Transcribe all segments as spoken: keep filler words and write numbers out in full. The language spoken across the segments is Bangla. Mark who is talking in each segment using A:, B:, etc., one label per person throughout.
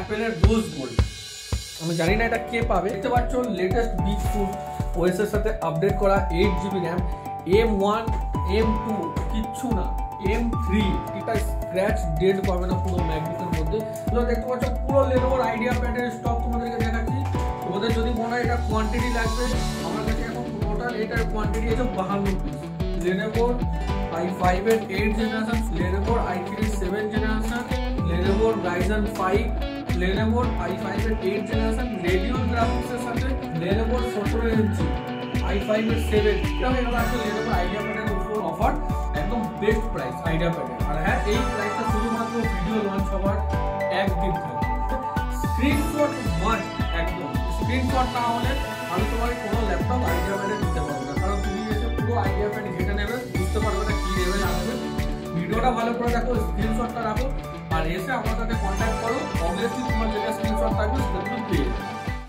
A: অ্যাপেলের রোজ গোল্ড। আমি জানি না এটা কে পাবে। দেখতে পাচ্ছ লেটেস্ট বিগ ফুট ওএস এর সাথে আপডেট করা eight GB RAM, M one M two কিচ্ছু না, এম থ্রি, এটা স্ক্র্যাচ ডেট পাবে না পুরো ম্যাকবুকের মধ্যে। তোমরা দেখতে পাচ্ছ পুরো লেনোভোর আইডিয়া প্যাডের স্টক তোমাদেরকে দেখাচ্ছি। তোমাদের যদি মনে হয় এটা কোয়ান্টিটি লাগবে, আমার কাছে এখন টোটাল এটার কোয়ান্টিটি আছে বাহান্ন পিস। লেনোভোর আই ফাইভ এর এইট জেনারেশন, লেনোভোর আই থ্রি সেভেন জেনারেশন, লেনোভোর রাইজেন ফাইভ, লেনোভোর আই ফাইভ এর এইট জেনারেশন, রেডিয়ন গ্রাফিক্স এর সাথে লেনোভোর সতেরো ইঞ্চি আই ফাইভ এর সেভেন, এটা হয়ে গেল আছে লেনোভোর আইডিয়া প্যাডের উপর অফার, একদম বেস্ট প্রাইস আইডিয়া প্যাডে। আর হ্যাঁ, এই প্রাইসটা শুধুমাত্র ভিডিও লঞ্চ হওয়ার একদিন থাকবে। স্ক্রিনশট মাস্ট, একদম স্ক্রিনশট না হলে আমি তোমার কোনো ল্যাপটপ আইডিয়া প্যাডে দিতে পারবো না, কারণ তুমি এসে পুরো আইডিয়া প্যাড ঘেটে নেবে, বুঝতে পারবে না কি লেভেল আসবে। ভিডিওটা ভালো করে দেখো, স্ক্রিনশটটা রাখো, আর এসে আমার সাথে কন্ট্যাক্ট করো। অবভিয়াসলি তোমার যেটা স্ক্রিনশট থাকবে সেটা তুমি পেয়ে যাবে।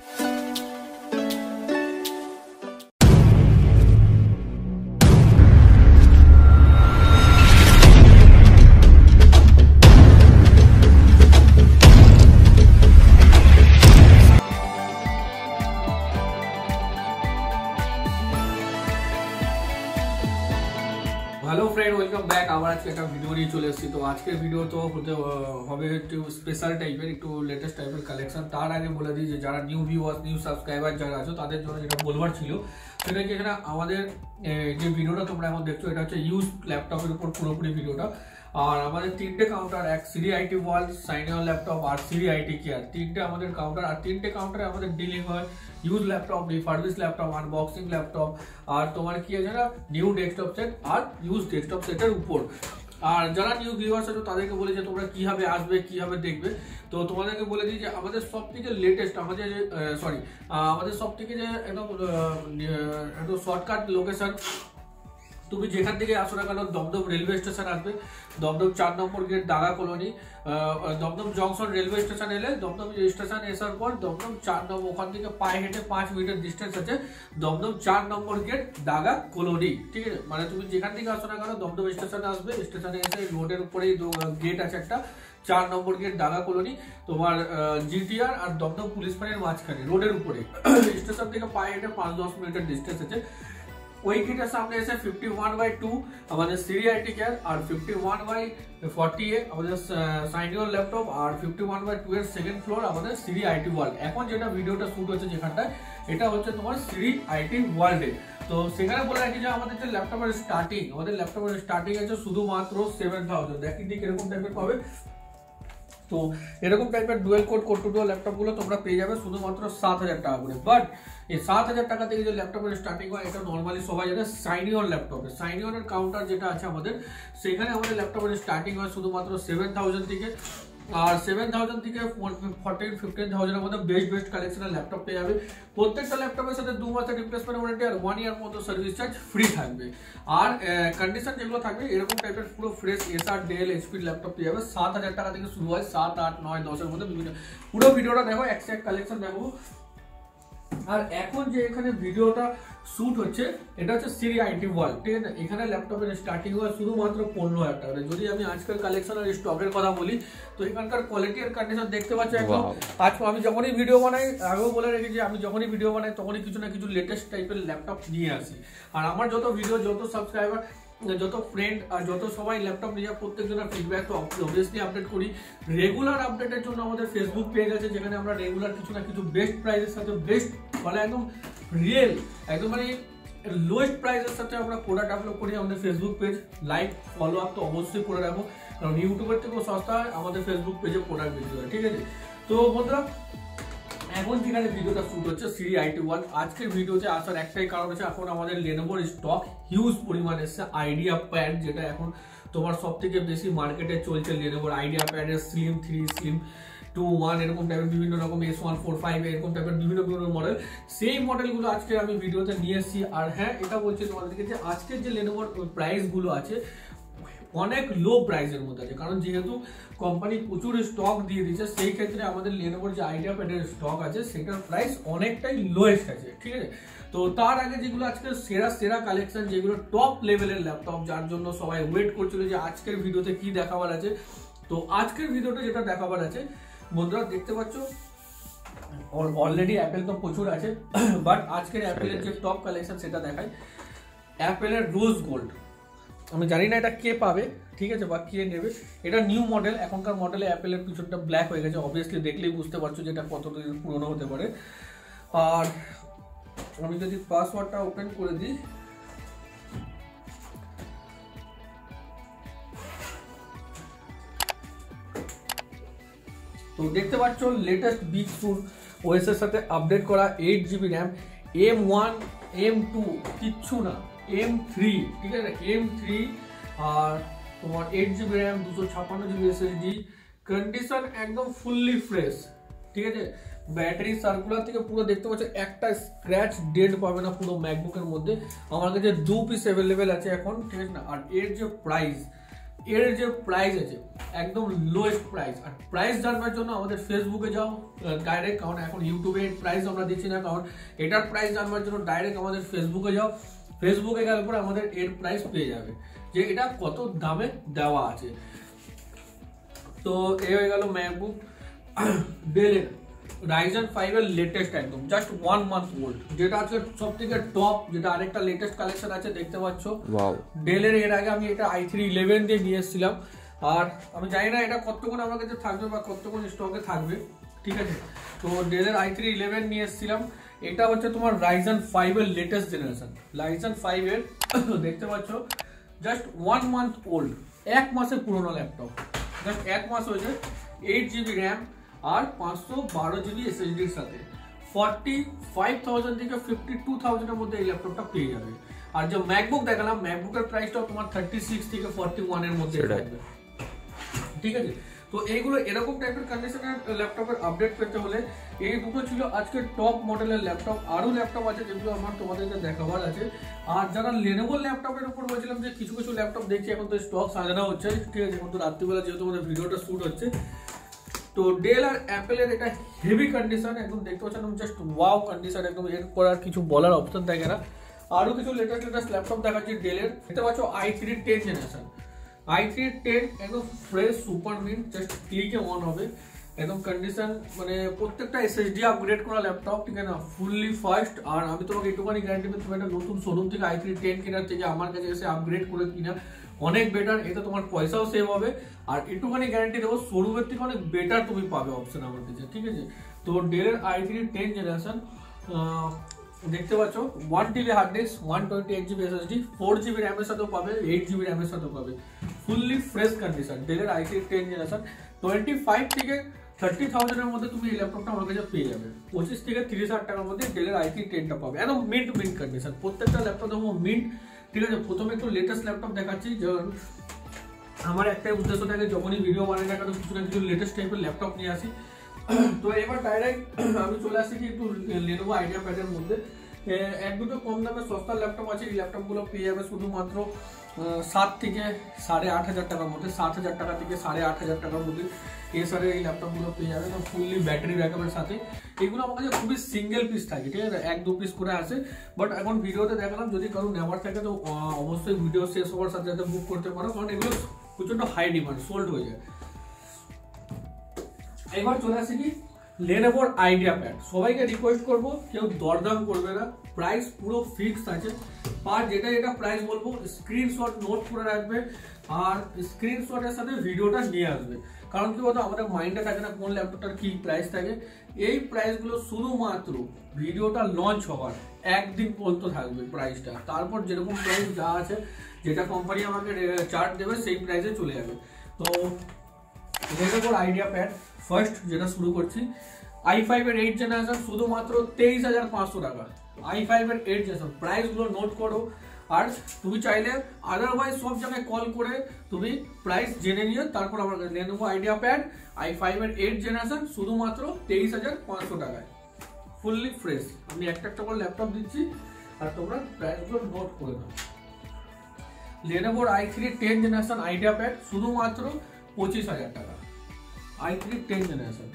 A: Hello friend, welcome back. আবার আজকে একটা ভিডিও নিয়ে চলে এসেছি। তো আজকের ভিডিও তো হতে হবে একটু স্পেশাল টাইপের, একটু লেটেস্ট টাইপের কালেকশন। তার আগে বলে দিই যে যারা নিউ ভিউয়ার্স, নিউ সাবস্ক্রাইবার যারা আছো তাদের জন্য যেটা বলবার ছিল সেটা কি, এখানে আমাদের যে ভিডিওটা তোমরা এখন দেখছো এটা হচ্ছে ইউজ ল্যাপটপের উপর পুরোপুরি ভিডিওটা। আর আমাদের তিনটে কাউন্টার, এক সিরি আইটি ওয়ার্ল্ড, সাইনিয়ন ল্যাপটপ আর সিরি আইটি কেয়ার, তিনটে আমাদের কাউন্টার। আর তিনটে কাউন্টারে আমাদের ডিলিং হয় use laptop, refurbish laptop, unboxing laptop, আর তোমার কি আছে না নিউ ডেস্কটপ সেট আর ইউজ ডেস্কটপ সেটের উপর। আর যারা নিউ ভিউয়ার্স আছে তাদেরকে বলে যে তোমরা কিভাবে আসবে, কিভাবে দেখবে। তো তোমাদেরকে বলে দিই যে আমাদের সব থেকে লেটেস্ট, আমাদের যে সরি আমাদের সব থেকে যে একদম একদম শর্টকাট লোকেশন, তুমি যেখান থেকে আসো না কেন, দমদম রেলওয়ে স্টেশন আসবে, দমদম চার number gate Daga colony, Dum Dum junction railway station এলে দমদম স্টেশন আসার পর দমদম চার নম্বর, ওখান থেকে পায়ে হেঁটে পাঁচ মিনিটের ডিস্টেন্স আছে দমদম চার নম্বর গেট দাগা কলোনি। ঠিক আছে, মানে তুমি যেখান থেকে আসো না কেন দমদম স্টেশনে আসবে, স্টেশনে এসে রোডের উপরেই গেট আছে একটা, চার নম্বর গেট দাগা কলোনি, তোমার জিটিআর আর দমদম পুলিশ ফাঁড়ির মাঝখানে রোডের উপরে, স্টেশন থেকে পায়ে হেঁটে পাঁচ দশ মিনিটের ডিস্টেন্স আছে। ওই গেটের সামনে এসে ফিফটি ওয়ান বাই টু আমাদের সিরি আইটি কেয়ার, আর fifty one by forty A আমাদের সাইনিয়ন ল্যাপটপ, আর ফিফটি ওয়ান বাই টু এর সেকেন্ড ফ্লোর আমাদের সিরি আইটি ওয়ার্ল্ড। এখন যেটা ভিডিওটা শুট হচ্ছে যেখানটায়, এটা হচ্ছে তোমার সিরি আইটি ওয়ার্ল্ডে। তো সেখানে বলে রাখি যে আমাদের যে ল্যাপটপের স্টার্টিং, আমাদের ল্যাপটপের স্টার্টিং আছে শুধুমাত্র সেভেন থাউজেন্ড। দেখি ঠিক এরকম টাইপের পাবে। তো এরকম টাইপের dual core core two duo ল্যাপটপগুলো তোমরা পেয়ে যাবে শুধুমাত্র সাত হাজার টাকা করে। বাট এই সাত হাজার টাকা থেকে যে ল্যাপটপের স্টার্টিং হয়, এটা নর্মালি সবাই জানে সাইনিয়ন ল্যাপটপে। সাইনিয়নের কাউন্টার যেটা আছে আমাদের, সেখানে আমাদের ল্যাপটপের স্টার্টিং হয় শুধুমাত্র সেভেন থাউজেন্ড থেকে। আর সেভেন থাউজেন্ড থেকে ফোরটিন ফিফটিন থাউজেন্ডের মধ্যে বেস্ট বেস্ট কালেকশনের ল্যাপটপ পেয়ে যাবে। প্রত্যেকটা ল্যাপটপের সাথে দু মাসের রিপ্লেসমেন্ট ওয়ারেন্টি আর ওয়ান ইয়ার মতো সার্ভিস চার্জ ফ্রি থাকবে। আর কন্ডিশন যেগুলো থাকবে এরকম টাইপের পুরো ফ্রেশ এসআর ডেল এইচপির ল্যাপটপ পেয়ে যাবে। সাত হাজার টাকা থেকে শুরু হয়, সাত আট নয় দশের মধ্যে বিভিন্ন। পুরো ভিডিওটা দেখো, একসাথে কালেকশন দেখো। আর এখন যে এখানে ভিডিওটা শুট হচ্ছে এটা হচ্ছে সিরি আইটি ওয়ার্ল্ড। ঠিক আছে, এখানে ল্যাপটপের স্টার্টিং হয় শুধুমাত্র পনেরো হাজার টাকা। যদি আমি আজকাল কালেকশন আর স্টকের কথা বলি, তো এখানকার কোয়ালিটি আর কন্ডিশন দেখতে পাচ্ছি একদম। আজ আমি যখনই ভিডিও বানাই, আগেও বলে রেখেছি, আমি যখনই ভিডিও বানাই তখনই কিছু না কিছু লেটেস্ট টাইপের ল্যাপটপ নিয়ে আসি। আর আমার যত ভিডিও, যত সাবস্ক্রাইবার, যত ফ্রেন্ড আর যত সবাই ল্যাপটপ নিয়ে যায়, প্রত্যেকজনের ফিডব্যাক তো অবভিয়াসলি আপডেট করি। রেগুলার আপডেটের জন্য আমাদের ফেসবুক পেজ আছে, যেখানে আমরা রেগুলার কিছু না কিছু বেস্ট প্রাইসের সাথে, বেস্ট মানে একদম রিয়েল, একদম মানে লোয়েস্ট প্রাইসের সাথে আমরা প্রোডাক্ট আপলোড করি। আমাদের Facebook page like follow up তো অবশ্যই করে রাখো, কারণ ইউটিউবের থেকেও সস্তা হয় আমাদের ফেসবুক পেজে প্রোডাক্ট বিক্রি হয়। ঠিক আছে, তো বন্ধুরা এখন যেখানে ভিডিওটা শুট হচ্ছে সিরি আইটি ওয়ার্ল্ড, আজকের ভিডিওতে আসার একটাই কারণ হচ্ছে এখন আমাদের লেনোভোর স্টক হিউজ পরিমাণে এসছে আইডিয়া প্যাড, যেটা এখন তোমার সব থেকে বেশি মার্কেটে চলছে। লেনোভোর আইডিয়া প্যাডের slim three, slim two one, এরকম টাইপের বিভিন্ন রকম এস ওয়ান ফোর ফাইভ এরকম টাইপের বিভিন্ন বিভিন্ন মডেল, সেই মডেলগুলো আজকে আমি ভিডিওতে নিয়ে এসেছি। আর হ্যাঁ, এটা বলছি তোমাদেরকে যে আজকের যে লেনোভোর প্রাইসগুলো আছে অনেক লো প্রাইসের মধ্যে আছে, কারণ যেহেতু কোম্পানি প্রচুর স্টক দিয়ে দিচ্ছে, সেই ক্ষেত্রে আমাদের লেনোভোর যে আইডিয়া প্যাডের স্টক আছে সেটার প্রাইস অনেকটাই লোয়েস্ট আছে। ঠিক আছে, তো তার আগে যেগুলো আজকে সেরা সেরা কালেকশন, যেগুলো টপ লেভেলের ল্যাপটপ, যার জন্য সবাই ওয়েট করছিল যে আজকের ভিডিওতে কি দেখাবার আছে। তো আজকের ভিডিওটা যেটা দেখাবার আছে, বন্ধুরা দেখতে পাচ্ছ অলরেডি অ্যাপেল তো প্রচুর আছে, বাট আজকের অ্যাপেলের যে টপ কালেকশন সেটা দেখায়। অ্যাপেলের রোজ গোল্ড, আমি জানি না এটা কে পাবে, ঠিক আছে, বা কে নেবে। এটা নিউ মডেল, এখনকার মডেলে অ্যাপেলের পিছনটা ব্ল্যাক হয়ে গেছে, অবভিয়াসলি দেখলেই বুঝতে পারছো যে এটা কতদিন পুরনো হতে পারে। আর আমি যদি পাসওয়ার্ডটা ওপেন করে দিই, তো দেখতে পাচ্ছ লেটেস্ট বিগ সুর ওএস এর সাথে আপডেট করা eight GB RAM, M one M two কিচ্ছু না, এম থ্রি, ঠিক আছে, এম থ্রি, আর তোমার এইট জিবি র্যাম, দুশো ছাপ্পান্ন জিবি এসএসডি, কন্ডিশন একদম ফুললি ফ্রেশ, ঠিক আছে। ব্যাটারি সার্কুলার থেকে পুরো দেখতে পাচ্ছ একটা স্ক্র্যাচ ডেড পাবে না পুরো ম্যাকবুকের মধ্যে। আমার কাছে দু পিস অ্যাভেলেবেল আছে এখন, ঠিক আছে না। আর এর যে প্রাইস, এর যে প্রাইস আছে একদম লোয়েস্ট প্রাইস। আর প্রাইস জানবার জন্য আমাদের ফেসবুকে যাও ডাইরেক্ট, কারণ এখন ইউটিউবে প্রাইস আমরা দিচ্ছি না, কারণ এটার প্রাইস জানবার জন্য ডাইরেক্ট আমাদের ফেসবুকে যাও। ফেসবুকে গেলে পরে আমাদের এর প্রাইস পেয়ে যাবে যে এটা কত দামে দেওয়া আছে। তো এ হয়ে গেল ম্যাকবুক ডেলের রাইজেন ফাইভ এর লেটেস্ট, একদম জাস্ট ওয়ান মান্থ ওল্ড, যেটা আছে সব থেকে টপ, যেটা আরেকটা লেটেস্ট কালেকশন আছে দেখতে পাচ্ছ ডেলের। এর আগে আমি এটা আই থ্রি ইলেভেন দিয়ে নিয়ে এসেছিলাম, আর আমি জানি না এটা কতক্ষণ আমার কাছে থাকবে বা কতক্ষণ স্টকে থাকবে, ঠিক আছে। তো ডেলের আই থ্রি ইলেভেন নিয়ে এসেছিলাম, এটা হচ্ছে তোমার রাইজেন ফাইভ এর লেটেস্ট জেনারেশন। রাইজেন ফাইভ এর দেখতে পাচ্ছ জাস্ট ওয়ান মান্থ ওল্ড, এক মাসের পুরোনো ল্যাপটপ, জাস্ট এক মাস হয়েছে। এইট জিবি র্যাম আর পাঁচশো বারো জিবি এসএসডির সাথে ফর্টি ফাইভ থাউজেন্ড থেকে ফিফটি টু থাউজেন্ডের মধ্যে এই ল্যাপটপটা পেয়ে যাবে। আর যে ম্যাকবুক দেখালাম, ম্যাকবুকের প্রাইসটাও তোমার থার্টি সিক্স থেকে ফর্টি ওয়ান এর মধ্যে থাকবে, ঠিক আছে। তো এইগুলো এরকম টাইপের কন্ডিশনের ল্যাপটপের আপডেট পেতে হলে এই দুটো ছিল আজকের টপ মডেলের ল্যাপটপ। আরও ল্যাপটপ আছে যেগুলো আমার তোমাদেরকে দেখাবার আছে। আর যারা লেনোভো ল্যাপটপের উপর বলছিলাম যে কিছু কিছু ল্যাপটপ দেখছি এখন তো স্টক সাজানো হচ্ছে, ঠিক আছে, এখন তো রাত্রিবেলা যেহেতু আমাদের ভিডিওটা শ্যুট হচ্ছে। তো ডেল আর অ্যাপেলের এটা হেভি কন্ডিশন, একদম দেখতে পাচ্ছেন জাস্ট ওয়াও কন্ডিশন, একদম এর করার কিছু বলার অপশন থাকে না। আরও কিছু লেটেস্ট লেটেস্ট ল্যাপটপ দেখাচ্ছি ডেলের, দেখতে পাচ্ছ i three ten generation, i three ten একদম ফ্রেশ সুপার মিন্ট, জাস্ট ক্লিকে অন হবে, একদম কন্ডিশন মানে প্রত্যেকটা এসএসডি আপগ্রেড করা ল্যাপটপ, ঠিক আছে না, ফুললি ফাস্ট। আর আমি তোমাকে একটুখানি গ্যারান্টি দেবো, তুমি একটা নতুন শোরুম থেকে আই থ্রি টেন কেনার থেকে আমার কাছে এসে আপগ্রেড করে কিনা অনেক বেটার, এতে তোমার পয়সাও সেভ হবে। আর একটুখানি গ্যারান্টি দেবো শোরুমের থেকে অনেক বেটার তুমি পাবে অপশন আমার কাছে, ঠিক আছে। তো ডেলের আই থ্রি টেন জেনারেশন দেখতে পাচ্ছ one TB hard disk, one twenty eight GB SSD, four GB র্যামের সাথেও পাবে, এইট জিবি র্যামের সাথেও পাবে, ফুললি ফ্রেশ কন্ডিশন। ডেলের i three ten generation twenty five থেকে থার্টি থাউজেন্ডের মধ্যে তুমি এই ল্যাপটপটা আমার কাছে পেয়ে যাবে। পঁচিশ থেকে তিরিশ হাজার টাকার মধ্যে ডেলের আই থ্রি টেনটা পাবে, একদম মিন্ট মিন্ট কন্ডিশন, প্রত্যেকটা ল্যাপটপ দেখো মিন্ট, ঠিক আছে। প্রথমে একটু লেটেস্ট ল্যাপটপ দেখাচ্ছি, যেমন আমার একটাই উদ্দেশ্য থাকে যখনই ভিডিও বানাই না কেন কিছু না কিছু লেটেস্ট টাইপের ল্যাপটপ নিয়ে আসি। তো এবার ডাইরেক্ট আমি চলে আসছি কি একটু লেনোভো আইডিয়া প্যাডের মধ্যে। এক দুটো কম দামে সস্তা ল্যাপটপ আছে, এই ল্যাপটপগুলো পেয়ে যাবে শুধুমাত্র সাত থেকে সাড়ে আট হাজার টাকার মধ্যে, সাত হাজার টাকা থেকে সাড়ে আট হাজার টাকার মধ্যে এসারে এই ল্যাপটপগুলো পেয়ে যাবে, ফুললি ব্যাটারি ব্যাকআপের সাথে। এগুলো আমার কাছে খুবই সিঙ্গেল পিস থাকে, ঠিক আছে, এক দু পিস করে আসে, বাট এখন ভিডিওতে দেখালাম, যদি কারো নেওয়ার থাকে তো অবশ্যই ভিডিও শেষ হওয়ার সাথে সাথে বুক করতে পারো, কারণ এগুলো প্রচন্ড হাই ডিমান্ড, সোল্ড হয়ে যায়। এবার চলে আসি কি লেনোভোর আইডিয়া প্যাড। সবাইকে রিকোয়েস্ট করবো কেউ দরদাম করবে না, প্রাইস পুরো ফিক্সড আছে। আর যেটা যেটা প্রাইস বলবো স্ক্রিনশট নোট করে রাখবে, আর স্ক্রিনশটের সাথে ভিডিওটা নিয়ে আসবে, কারণ কি বলতো আমাদের মাইন্ডে থাকে না কোন ল্যাপটপটার কি প্রাইস থাকে। এই প্রাইসগুলো শুধুমাত্র ভিডিওটা লঞ্চ হওয়ার একদিন পর্যন্ত থাকবে প্রাইসটা, তারপর যেরকম প্রাইস যা আছে, যেটা কোম্পানি আমাকে চার্ট দেবে সেই প্রাইসে চলে যাবে। তো লেনোভোর আইডিয়া প্যাড ফার্স্ট যেটা শুরু করছি, আই ফাইভ এর এইট জেনারেশন শুধুমাত্র তেইশ হাজার পাঁচশো টাকা, আই ফাইভ এর এইট জেনারেশন, প্রাইসগুলো নোট করো। আর তুমি চাইলে আদারওয়াইজ সব জায়গায় কল করে তুমি প্রাইস জেনে নিও, তারপর আমার কাছে Lenovo idea pad i five এর এইট জেনারেশন শুধুমাত্র তেইশ হাজার পাঁচশো টাকায়, ফুললি ফ্রেশ। আমি একটা একটা করে ল্যাপটপ দিচ্ছি আর তোমরা প্রাইসগুলো নোট করে নাও। লেনোভোর i three ten generation idea pad শুধুমাত্র পঁচিশ হাজার টাকা, আই থ্রি টেন জেনারেশন,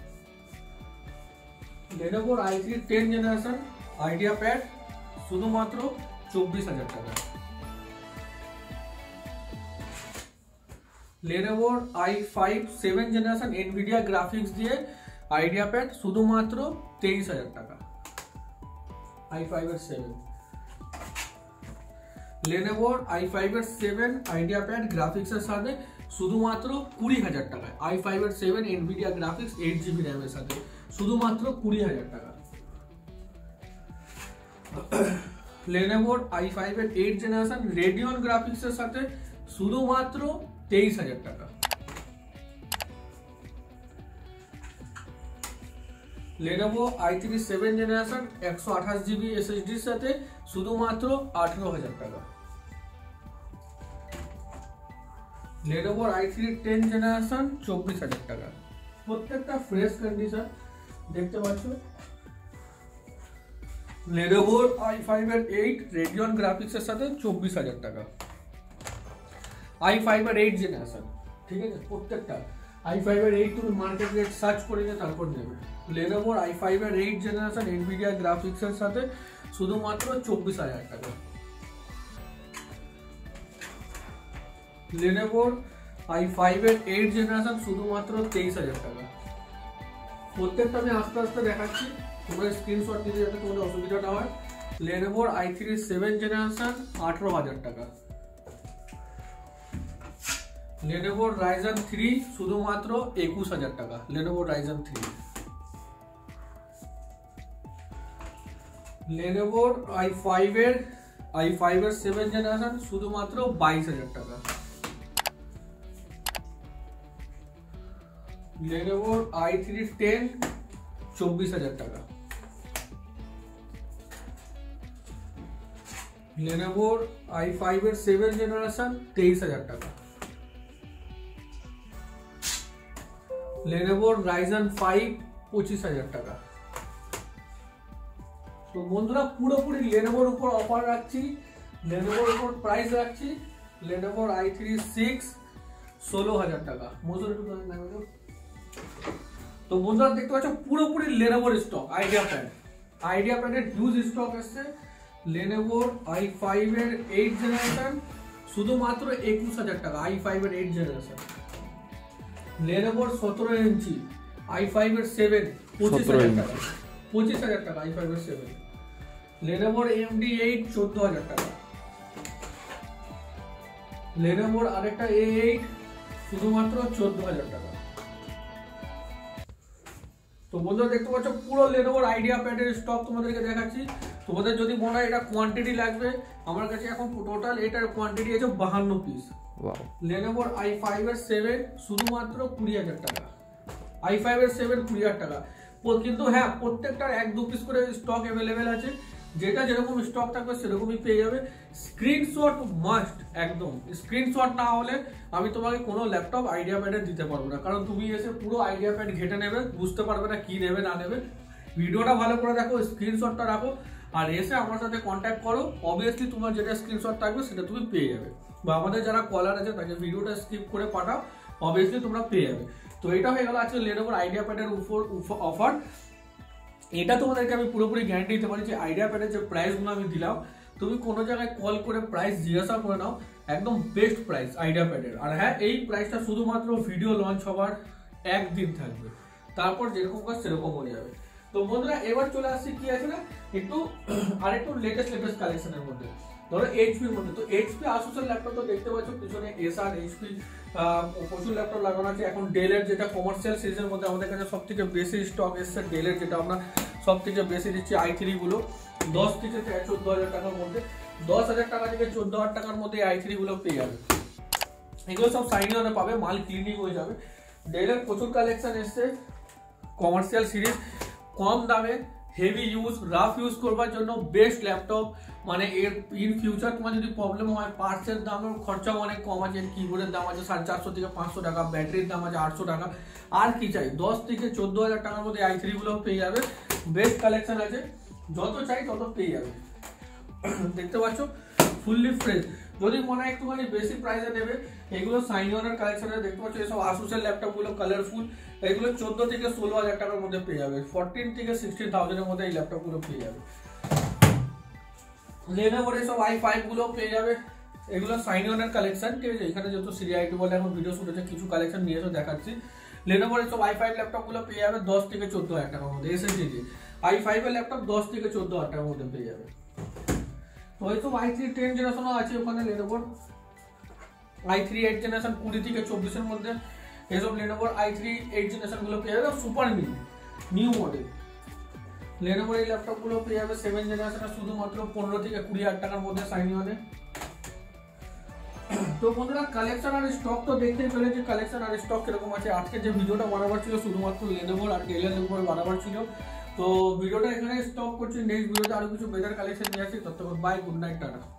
A: লেনোভোর i three ten generation idea pad শুধুমাত্র চব্বিশ হাজার টাকা। লেনোভোর i five seven generation Nvidia graphics দিয়ে আইডিয়া প্যাড শুধুমাত্র তেইশ হাজার টাকা, আই ফাইভ এর সেভেন। লেনোভোর আই ফাইভ এর সেভেন আইডিয়া প্যাড গ্রাফিক্সের সাথে শুধুমাত্র কুড়ি হাজার টাকায়, আই ফাইভ এর seven Nvidia graphics eight GB র্যামের সাথে শুধুমাত্র কুড়ি হাজার টাকা। লেনোভোর আই ফাইভ এর এইট জেনারেশন রেডিয়ন গ্রাফিক্সের সাথে শুধুমাত্র তেইশ হাজার টাকা। Lenovo i three seven generation একশো আঠাশ জিবি এসএসডির সাথে শুধুমাত্র আঠারো হাজার টাকা। Lenovo i three ten generation চব্বিশ হাজার টাকা। প্রত্যেকটা ফ্রেশ কন্ডিশন দেখতে পাচ্ছ। Lenovo আই ফাইভ এর এইট রেডিয়ন গ্রাফিক্সের সাথে চব্বিশ হাজার টাকা। আই ফাইভ এর এইট জেনারেশন, ঠিক আছে, প্রত্যেকটা আই ফাইভ এর এইট তুমি মার্কেট রেট সার্চ করে নিয়ে তারপর নেবে। Lenovo আই ফাইভ এর এইট জেনারেশন এনভিডিয়া গ্রাফিক্সের সাথে শুধুমাত্র চব্বিশ হাজার টাকা। Lenovo আই ফাইভ এর এইট জেনারেশন শুধুমাত্র তেইশ হাজার টাকা। প্রত্যেকটা আমি আস্তে আস্তে দেখাচ্ছি, তোমরা স্ক্রিনশট নিতে যাতে তোমাদের অসুবিধা না হয়। Lenovo i three seven generation আঠারো হাজার টাকা। Lenovo Ryzen থ্রি শুধুমাত্র একুশ হাজার টাকা। Lenovo Ryzen three. Lenovo i five এর আই ফাইভ এর সেভেন জেনারেশন শুধুমাত্র বাইশ হাজার টাকা। Lenovo আই থ্রি টেন চব্বিশ হাজার টাকা। Lenovo আই ফাইভ এর সেভেন জেনারেশন তেইশ হাজার টাকা। Lenovo Ryzen ফাইভ পঁচিশ হাজার টাকা। তো বন্ধুরা পুরোপুরি Lenovoর উপর অফার রাখছি, Lenovoর উপর প্রাইস রাখছি। Lenovo আই থ্রি সিক্স ষোলো হাজার টাকা। তো বন্ধুরা দেখতে পাচ্ছ পুরোপুরি Lenovoর স্টক। আইডিয়া প্যাড আইডিয়া প্যাডের হিউজ স্টক আসছে। Lenovo আই ফাইভ এর এইট জেনারেশন শুধুমাত্র একুশ হাজার টাকা, আই ফাইভ এর এইট জেনারেশন। Lenovo সতেরো ইঞ্চি আই ফাইভ এর সেভেন পঁচিশ হাজার টাকা, পঁচিশ হাজার টাকা আই ফাইভ এর seven. Lenovo AMD eight চোদ্দ হাজার টাকা। Lenovo আরেকটা এ এইট শুধুমাত্র চোদ্দ হাজার টাকা। তো বন্ধুরা দেখতে পাচ্ছ পুরো Lenovo আইডিয়া প্যাডের স্টক তোমাদেরকে দেখাচ্ছি। তোমাদের যদি মনে হয় এটা কোয়ান্টিটি লাগবে, আমার কাছে এখন টোটাল এটার কোয়ান্টিটি আছে বাহান্ন পিস। Lenovo আই ফাইভ এর সেভেন শুধুমাত্র কুড়ি হাজার টাকা, আই ফাইভ এর সেভেন কুড়ি হাজার টাকা। কিন্তু হ্যাঁ প্রত্যেকটার এক দু পিস করে স্টক অ্যাভেলেবেল আছে, যেটা যেরকম স্টক থাকবে সেরকমই পেয়ে যাবে। স্ক্রিনশট মাস্ট, একদম স্ক্রিনশট না হলে আমি তোমাকে কোনো ল্যাপটপ আইডিয়া প্যাডে দিতে পারবো না, কারণ তুমি এসে পুরো আইডিয়া প্যাড ঘেটে নেবে, বুঝতে পারবে না কি নেবে না নেবে। ভিডিওটা ভালো করে দেখো, স্ক্রিনশটটা রাখো, আর এসে আমার সাথে কন্ট্যাক্ট করো। অবভিয়াসলি তোমার যেটা স্ক্রিনশট থাকবে সেটা তুমি পেয়ে যাবে, বা আমাদের যারা কলার আছে তাকে ভিডিওটা স্কিপ করে পাঠাও, অবভিয়াসলি তোমরা পেয়ে যাবে। তো এটা হয়ে গেল আজকে Lenovo আইডিয়া প্যাডের উপর অফার। এটা তোমাদেরকে আমি পুরোপুরি গ্যারান্টি দিতে পারি যে আইডিয়া প্যাডের যে প্রাইসগুলো আমি দিলাম, তুমি কোনো জায়গায় কল করে প্রাইস জিজ্ঞাসা করে নাও, একদম বেস্ট প্রাইস আইডিয়া প্যাডের। আর হ্যাঁ, এই প্রাইসটা শুধুমাত্র ভিডিও লঞ্চ হওয়ার একদিন থাকবে, তারপর যেরকম কাজ সেরকম হয়ে যাবে। তো বন্ধুরা এবার চলে আসছি কি আছে না একটু আরেকটু লেটেস্ট লেটেস্ট কালেকশনের মধ্যে। ধরো এইচপির মধ্যে, তো এইচপি আসুসের ল্যাপটপ তো দেখতে পাচ্ছ পিছনে এসআর এইচপি প্রচুর ল্যাপটপ লাগানো আছে। এখন ডেলের যেটা কমার্শিয়াল সিরিজের মধ্যে আমাদের কাছে সব থেকে বেশি স্টক এসছে ডেলের, যেটা আমরা সব থেকে বেশি দিচ্ছি আই থ্রি গুলো দশ থেকে চোদ্দ হাজার টাকার মধ্যে, দশ হাজার টাকা থেকে চোদ্দ হাজার টাকার মধ্যে আই থ্রি গুলো পেয়ে যাবে। এগুলো সব সাইনি অনে পাবে, মাল ক্লিনিং হয়ে যাবে। ডেলের প্রচুর কালেকশন এসছে কমার্শিয়াল সিরিজ, কম দামে, হেভি ইউজ রাফ ইউজ করবার জন্য বেস্ট ল্যাপটপ। মানে এর ইন ফিউচার তোমার যদি প্রবলেম হয়, পার্টসের দামের খরচাও অনেক কম আছে, কিবোর্ডের দাম আছে সাড়ে চারশো থেকে পাঁচশো টাকা, ব্যাটারির দাম আছে আটশো টাকা। আর কি চাই, দশ থেকে চোদ্দ হাজার টাকার মধ্যে আই থ্রি গুলো পেয়ে যাবে। বেস্ট কালেকশন আছে, যত চাই তত পেয়ে যাবে। দেখতে পাচ্ছ ফুললি ফ্রেশ। যদি মনে হয় একটুখানি বেশি প্রাইসে নেবে, এগুলো সাইনিওনের কালেকশনে দেখতে পাচ্ছ এসব আসুসের ল্যাপটপগুলো কালারফুল, এগুলো চোদ্দ থেকে ষোলো হাজার টাকার মধ্যে পেয়ে যাবে। ফোরটিন থেকে সিক্সটিন থাউজেন্ডের মধ্যে এই ল্যাপটপগুলো পেয়ে যাবে। Lenovoর এসব আই ফাইভ গুলো পেয়ে যাবে, এগুলো সাইনিওনের কালেকশন, ঠিক আছে। এখানে যত সিরিয়াইটি বলে এখন ভিডিও শুট হচ্ছে, কিছু কালেকশন নিয়ে এসে দেখাচ্ছি। লেনোভোর এসব আই ফাইভ ল্যাপটপ গুলো পেয়ে যাবে দশ থেকে চোদ্দ হাজার টাকার মধ্যে। এসএসডি আই ফাইভ এর ল্যাপটপ দশ থেকে চোদ্দ হাজার টাকার মধ্যে পেয়ে যাবে। তো এইসব আই থ্রি টেন জেনারেশনও আছে ওখানে লেনোভোর, আই থ্রি এইট জেনারেশন কুড়ি থেকে চব্বিশের মধ্যে এসব লেনোভোর আই থ্রি এইট জেনারেশন গুলো পেয়ে যাবে সুপার মিনি নিউ মডেল। লেনোভোর এই ল্যাপটপ গুলো পেয়ে যাবে সেভেন জেনারেশনের শুধুমাত্র পনেরো থেকে কুড়ি হাজার টাকার মধ্যে সাইনি ওয়ানে। তো বন্ধুরা কালেকশন আর স্টক তো দেখতেই পেলে যে কালেকশন আর স্টক কিরকম আছে। আজকে যে ভিডিওটা বানাবার ছিল শুধুমাত্র লেনোভোর আর ডেলের উপর বানাবার ছিল। তো ভিডিওটা এখানে স্টপ করছি, নেক্সট ভিডিওতে আরো কিছু বেটার কালেকশন নিয়ে আসি। ততক্ষণ বাই, গুড নাইট, টাটা।